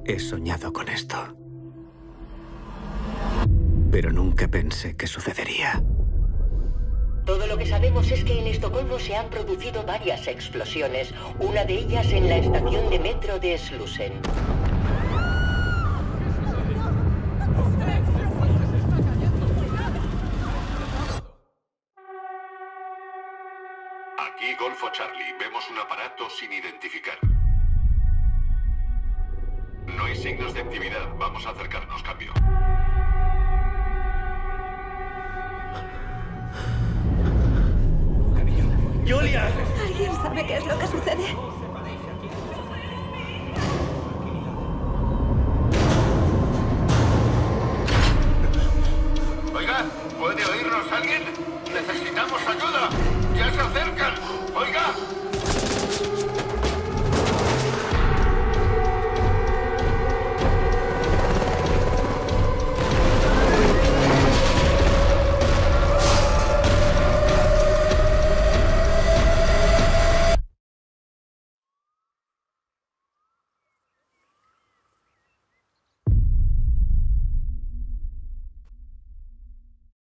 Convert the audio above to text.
He soñado con esto. Pero nunca pensé que sucedería. Todo lo que sabemos es que en Estocolmo se han producido varias explosiones, una de ellas en la estación de metro de Slussen. Aquí Golfo Charlie, vemos un aparato sin identificar. No hay signos de actividad, vamos a acercarnos, cambio. ¡Julia! ¿Alguien sabe qué es lo que sucede?